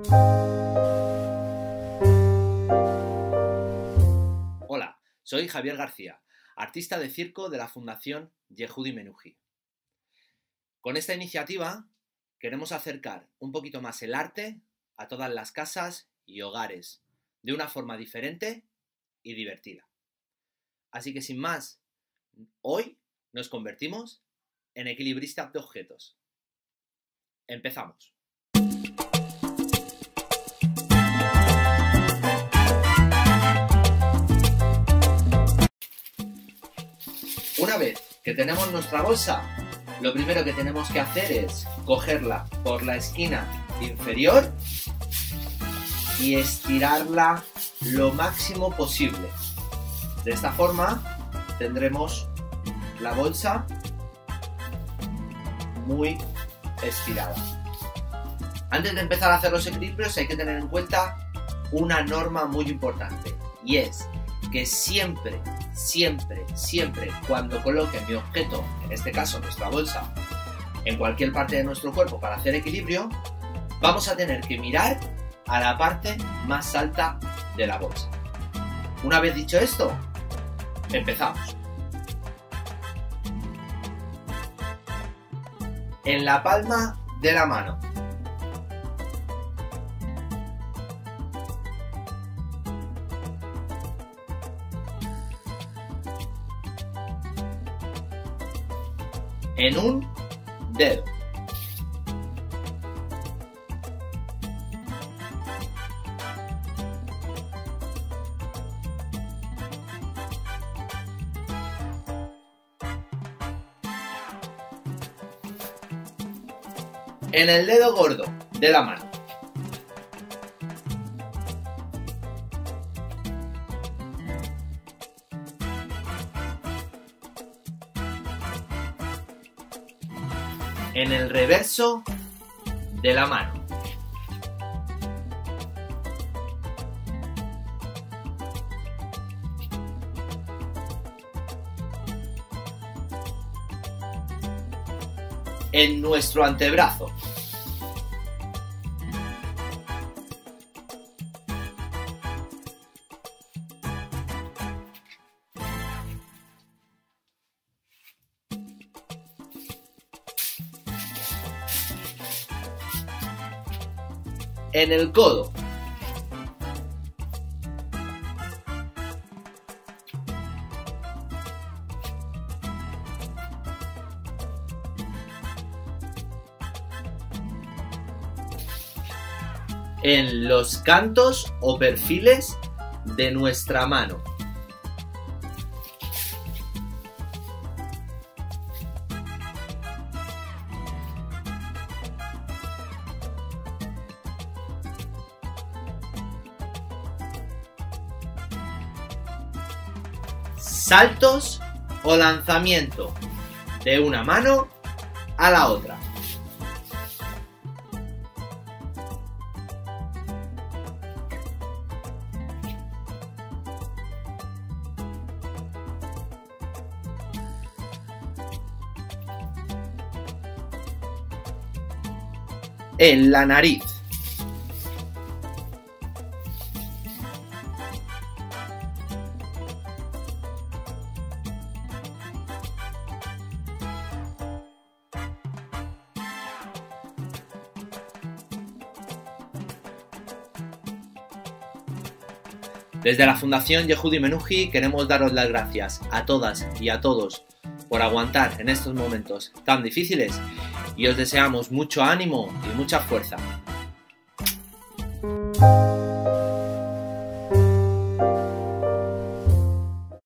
Hola, soy Javier García, artista de circo de la Fundación Yehudi Menuhin. Con esta iniciativa queremos acercar un poquito más el arte a todas las casas y hogares, de una forma diferente y divertida. Así que sin más, hoy nos convertimos en equilibristas de objetos. Empezamos. Una vez que tenemos nuestra bolsa, lo primero que tenemos que hacer es cogerla por la esquina inferior y estirarla lo máximo posible. De esta forma tendremos la bolsa muy estirada. Antes de empezar a hacer los equilibrios hay que tener en cuenta una norma muy importante, y es que siempre cuando coloque mi objeto, en este caso nuestra bolsa, en cualquier parte de nuestro cuerpo para hacer equilibrio, vamos a tener que mirar a la parte más alta de la bolsa. Una vez dicho esto, empezamos. En la palma de la mano. En un dedo. En el dedo gordo de la mano. En el reverso de la mano. En nuestro antebrazo. En el codo. En los cantos o perfiles de nuestra mano. Saltos o lanzamiento de una mano a la otra. En la nariz. Desde la Fundación Yehudi Menuhin queremos daros las gracias a todas y a todos por aguantar en estos momentos tan difíciles y os deseamos mucho ánimo y mucha fuerza.